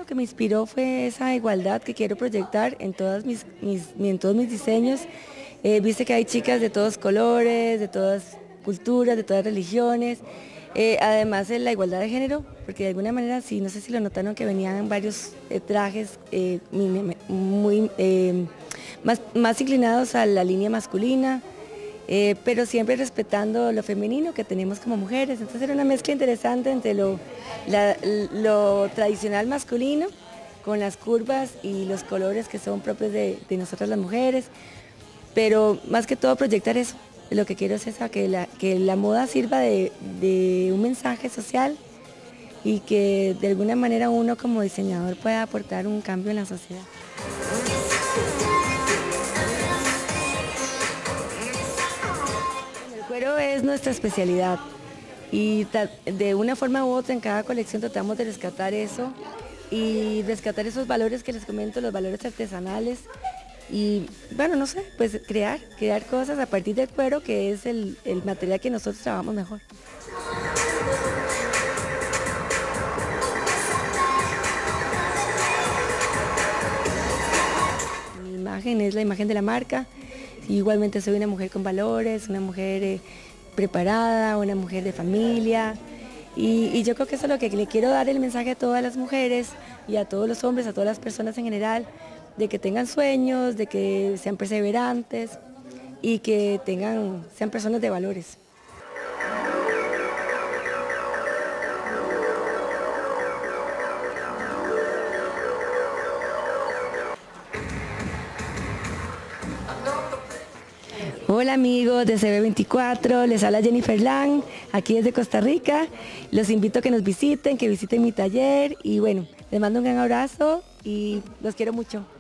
que me inspiró fue esa igualdad que quiero proyectar en todos mis diseños. Viste que hay chicas de todos colores, de todas culturas, de todas religiones. Además de la igualdad de género, porque de alguna manera, sí, no sé si lo notaron que venían varios trajes más inclinados a la línea masculina, pero siempre respetando lo femenino que tenemos como mujeres. Entonces era una mezcla interesante entre lo tradicional masculino con las curvas y los colores que son propios de nosotras las mujeres, pero más que todo proyectar eso. Lo que quiero es que la moda sirva de un mensaje social y que de alguna manera uno como diseñador pueda aportar un cambio en la sociedad. El cuero es nuestra especialidad y de una forma u otra en cada colección tratamos de rescatar eso y rescatar esos valores que les comento, los valores artesanales. Y bueno, no sé, pues crear cosas a partir del cuero, que es el material que nosotros trabajamos mejor. Mi imagen es la imagen de la marca. Igualmente soy una mujer con valores, una mujer preparada, una mujer de familia. Y yo creo que eso es lo que le quiero dar el mensaje a todas las mujeres y a todos los hombres, a todas las personas en general, de que tengan sueños, de que sean perseverantes y que sean personas de valores. Hola amigos de CB24, les habla Jennifer Lang, aquí desde Costa Rica. Los invito a que nos visiten, que visiten mi taller y bueno, les mando un gran abrazo y los quiero mucho.